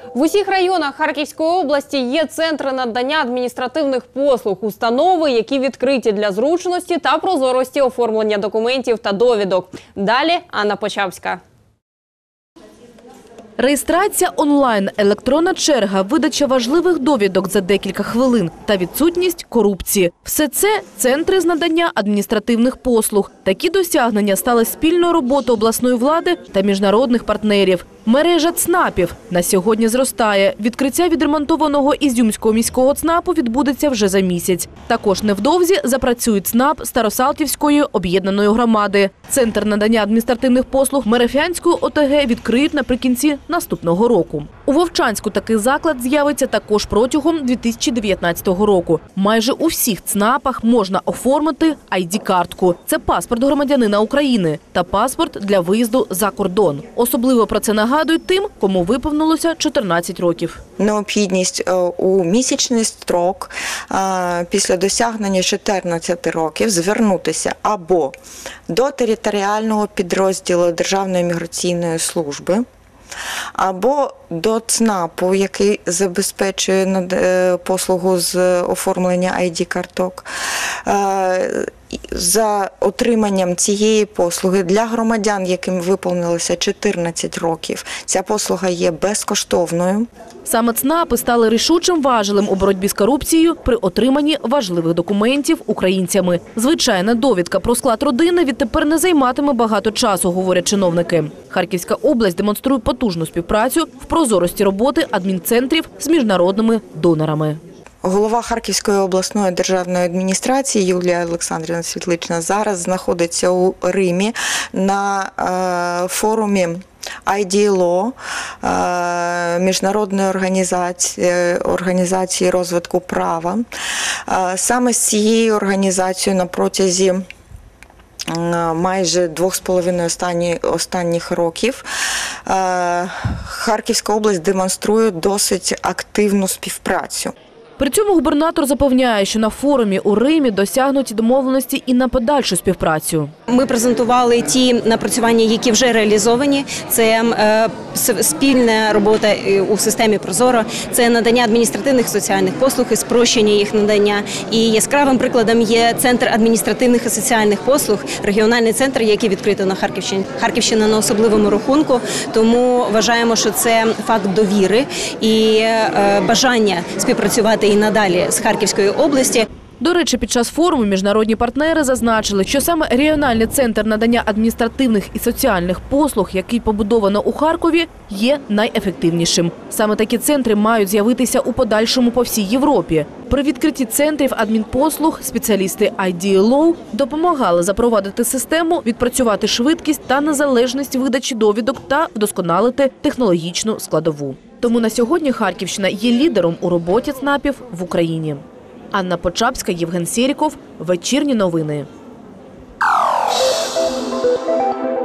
В усіх районах Харківської області є центри надання адміністративних послуг, установи, які відкриті для зручності та прозорості оформлення документів та довідок. Далі Анна Почапська. Реєстрація онлайн, електронна черга, видача важливих довідок за декілька хвилин та відсутність корупції. Все це – центри з надання адміністративних послуг. Такі досягнення стали спільною роботою обласної влади та міжнародних партнерів. Мережа ЦНАПів на сьогодні зростає. Відкриття відремонтованого Ізюмського міського ЦНАПу відбудеться вже за місяць. Також невдовзі запрацює ЦНАП Старосалтівської об'єднаної громади. Центр надання адміністративних послуг Мерефянської ОТГ відкриють наприкінці наступного року. У Вовчанську такий заклад з'явиться також протягом 2019 року. Майже у всіх ЦНАПах можна оформити ID-картку. Це паспорт громадянина України та паспорт для виїзду за кордон. Особливо про це нагадують тим, кому виповнилося 14 років. Необхідність у місячний строк після досягнення 14 років звернутися або до територіального підрозділу Державної міграційної служби, або до ЦНАПу, який забезпечує послугу з оформлення ID-карток. За отриманням цієї послуги для громадян, яким виповнилося 14 років, ця послуга є безкоштовною. Саме ЦНАПи стали рішучим важелем у боротьбі з корупцією при отриманні важливих документів українцями. Звичайна довідка про склад родини відтепер не займатиме багато часу, говорять чиновники. Харківська область демонструє потужну співпрацю в прозорості роботи адмінцентрів з міжнародними донорами. Голова Харківської обласної державної адміністрації Юлія Олександрівна Світлична зараз знаходиться у Римі на форумі IDLO, міжнародної організації розвитку права. Саме з цією організацією на протязі майже 2,5 останніх років Харківська область демонструє досить активну співпрацю. При цьому губернатор запевняє, що на форумі у Римі досягнуті домовленості і на подальшу співпрацю. Ми презентували ті напрацювання, які вже реалізовані. Це спільна робота у системі «Прозоро», це надання адміністративних соціальних послуг і спрощення їх надання. І яскравим прикладом є Центр адміністративних і соціальних послуг, регіональний центр, який відкрито на Харківщині. Харківщина на особливому рахунку, тому вважаємо, що це факт довіри і бажання співпрацювати і надалі з Харківської області. До речі, під час форуму міжнародні партнери зазначили, що саме регіональний центр надання адміністративних і соціальних послуг, який побудовано у Харкові, є найефективнішим. Саме такі центри мають з'явитися у подальшому по всій Європі. При відкритті центрів адмінпослуг спеціалісти IDLO допомагали запровадити систему, відпрацювати швидкість та незалежність видачі довідок та вдосконалити технологічну складову. Тому на сьогодні Харківщина є лідером у роботі ЦНАПів в Україні. Анна Почапська, Євген Сєріков. Вечірні новини.